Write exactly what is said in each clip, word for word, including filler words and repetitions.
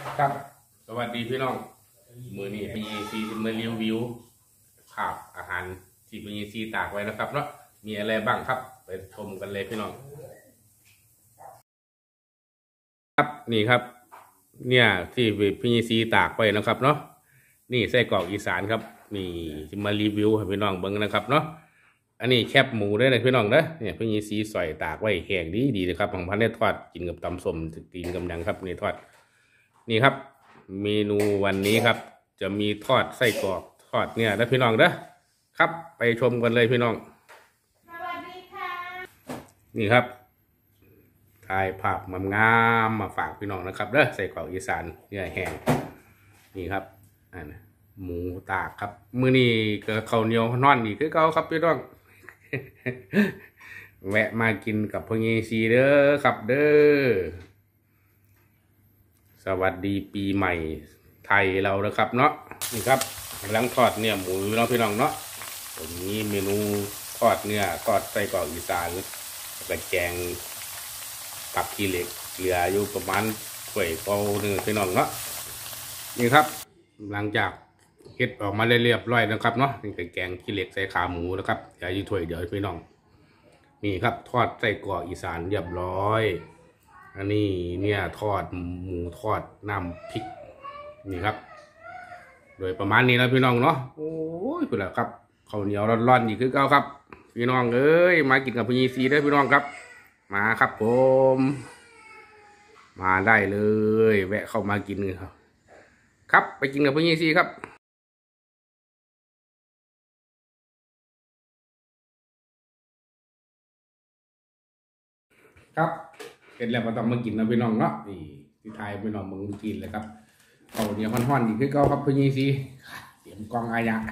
ครับสวัสดีพี่น้องมือนี้พีซีมารีวิวภาพอาหารที่พีซีตากไว้นะครับเนาะมีอะไรบ้างครับไปชมกันเลยพี่น้องครับนี่ครับเนี่ยที่พีซีตากไว้นะครับเนาะนี่ไส้กรอกอีสานครับนี่จะมารีวิวให้พี่น้องเบิ่งนะครับเนาะอันนี้แคบหมูได้เลยพี่น้องเด้อเนี่ยพีซีใส่ตากไว้แห้งดีดีนะครับของพันได้ทอดกินกับตำส้มกินกับยังครับนี่ทอดนี่ครับเมนูวันนี้ครับจะมีทอดไส้กรอกทอดเนี่ยนะพี่น้องเด้อครับไปชมกันเลยพี่น้องสวัสดีค่ะนี่ครับถ่ายภาพมันงามมาฝากพี่น้องนะครับเด้อไส้กรอกอีสานเนื้อแห้งนี่ครับอันหมูตากครับมื้อนี้ก็ข้าวเหนียวนอนอีกคือเก่าครับพี่น้อง แวะมากินกับพ่อเงซีเด้อครับเด้อสวัสดีปีใหม่ไทยเรานะครับเนาะนี่ครับกำลังทอดเนี่ยหมูพี่น้องพี่น้องเนาะผมนี้เมนูทอดเนื้อทอดไส้กรอกอีสานกับแกงผักขี้เหล็กเหลืออยู่ประมาณถ้วยเปล่าหนึ่งพี่น้องเนาะนี่ครับหลังจากเฮ็ดออกมาเรียบร้อยนะครับเนาะนี่คือแกงขี้เหล็กใส่ขาหมูนะครับเหลืออยู่ถ้วยเดียวพี่น้องนี่ครับทอดไส้กรอกอีสานเรียบร้อยอันนี้เนี่ยทอดหมูทอดน้ำพริกนี่ครับโดยประมาณนี้นะพี่น้องเนาะโอ้ยคุณล่ะครับข้าวเหนียวร้อนๆอีกคือเก่าครับพี่น้องเอ้ยมากินกับพี่ซีได้พี่น้องครับมาครับผมมาได้เลยแวะเข้ามากินครับครับไปกินกับพี่ซีครับครับเสร็จแล้วก็ต้องมากินนะพี่น้องเนาะนี่ที่ไทยพี่น้องมึงกินเลยครับเอาเดี๋ยวฮ้อนๆอีกคือเก่าครับพี่ซีเตรียมกองอายะ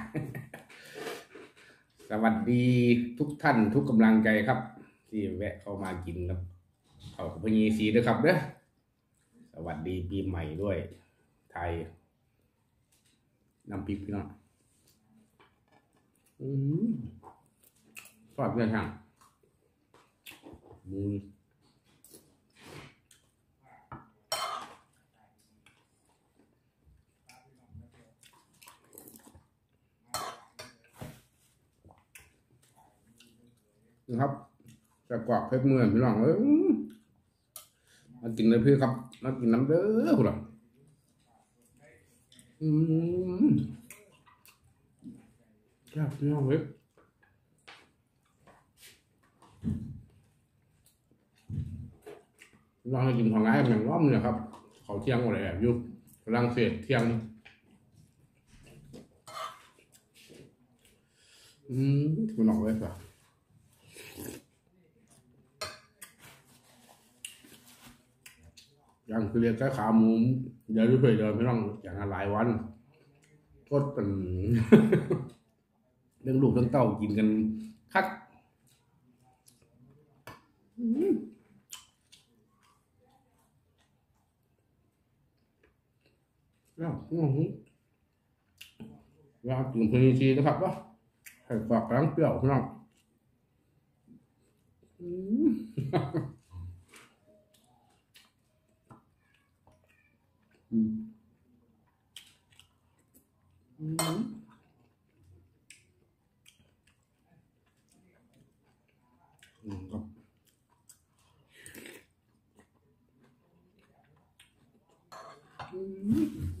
สวัสดีทุกท่านทุกกำลังใจครับที่แวะเข้ามากินครับเขากับพี่ซีด้วยครับเด้อสวัสดีปีใหม่ด้วยไทยน้ำพริกพี่น้องอืมทอดเพื่อนทางมือนะครับจะกรอกเพชรเมือนพี่น้องเอ้ยมากินเลยพี่ครับมากินน้ำเด้อคุณล่ะอืมแซ่บพี่น้องเว้ยลองให้กินของร้านอย่างร้อมเนี่ยครับเขาเที่ยงอะไรแบบอยู่ฝรั่งเศสเที่ยงอืมคุณน้องเว้ยป่ะอย่างคือเรียกแค่ขาหมูเดี๋ยวด้วยเดี๋ยวพี่น้องอย่างหลายวันก็เป็น เรื่องลูกเรื่องเต้ากินกันคักแล้วอือหือแล้วกินเพลินชีนะครับว่าให้ฝากกลางเปรี้ยวพี่น้องอืมอืมอืมอืมครับอืม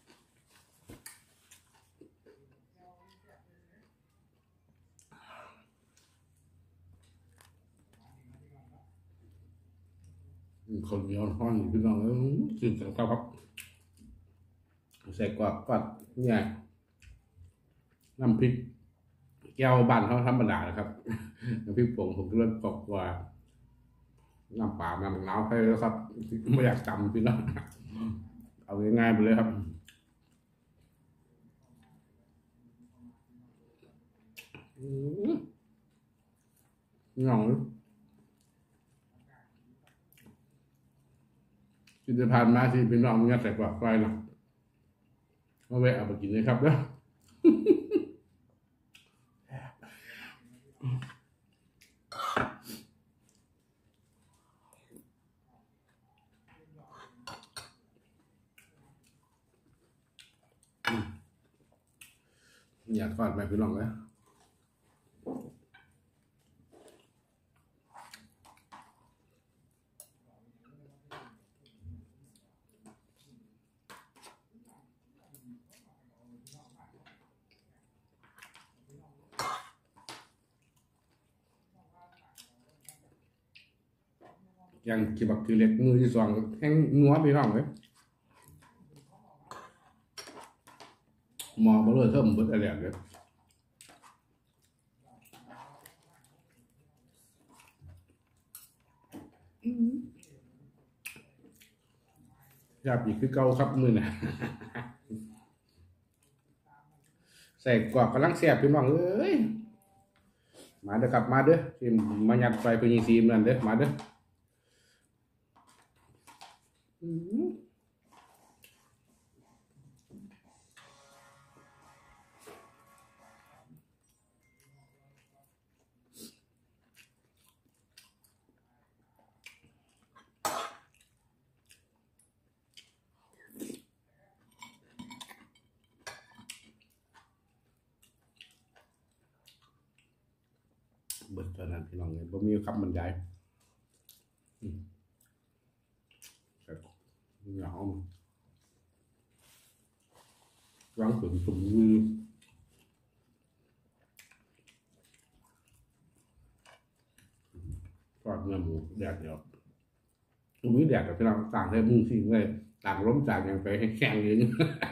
คนเหนียวห้อนพี่น้องเอ้ยกินกันครับใส่กวาดกวาดเนี่ยน้ำพริกแก้วบ้านเขาธรรมดาครับน้ำพริกป่งผมก็เริ่มตกว่าน้ำปลาน้ำมะนาวให้แล้วครับไม่อยากจำพี่น้องเอาง่ายๆไปเลยครับพี่น้องที่จะผ่านมาที่พี่น้องเนี่ยใส่กวาดไฟนะมาแวะเอาไปกินเลยครับเด้ออยากทอดไหมพี่น้องเลยยังกิบักคือเล็กมือที่สองแห้งนัวพี่น้องเลยมองมาเลยเท่ามันเบิดอะไรเลยอยากอีกคือเก่าครับมือน่ะ ใส่กรอบกำลังแซ่บพี่น้องเอ้ยมาเด้อครับมาเด้อที่มายัดไฟพญิงซีมนั่นเด้อมาเด้อเบิดเท่านั้นพี่น้องเลยบ่มีคำบรรยายเหงาร้องถึงสุ่มมือทอดเนื้อหมูแดดเดียวตรงนี้แดดแต่พี่น้องต่างได้มึงสิเลยต่างล้มจากอย่างไปให้แข็งอย่างนี้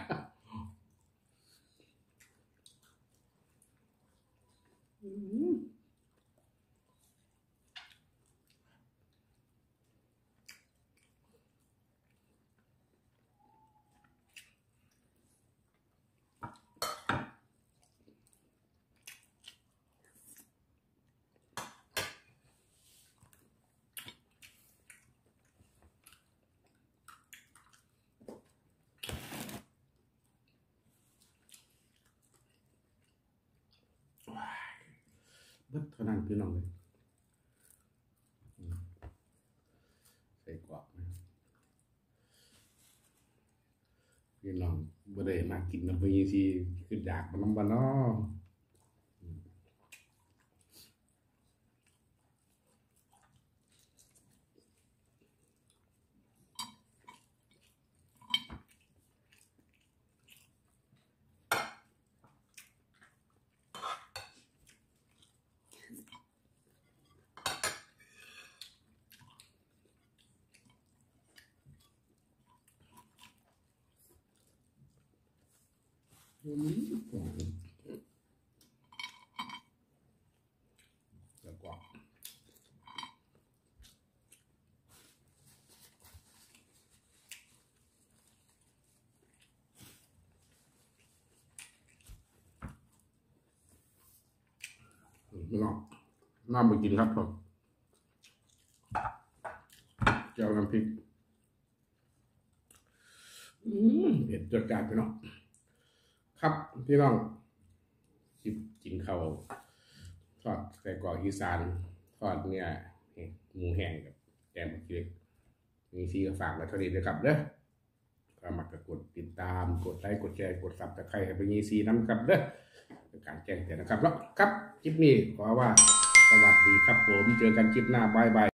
เบิดเท่านั้นพี่น้องเลยใส่กรอบพี่น้องบ่ได้มากินน้ำพญิงซีคืออยากมันน้ำบ้านเนาะแล้วก็พี่น้องน้ำมากินครับผมแก้วน้ำพริกอืมเผ็ดจัดจ้านพี่น้องครับพี่น้องกินกินข้าวทอดไก่กรอกอีสานทอดเนี่ยหมูแห้งกับแกงผักเล็กมีซีก็ฝากไว้เท่านี้เลยครับเด้อก็มักกดติดตามกดไลค์กดแชร์กดซับตะไคร้ให้ไปยีซีน้ำครับเด้อเป็นการแจ้งเตือนนะครับแล้วครับคลิปนี้ขอว่าสวัสดีครับผมเจอกันคลิปหน้าบายบาย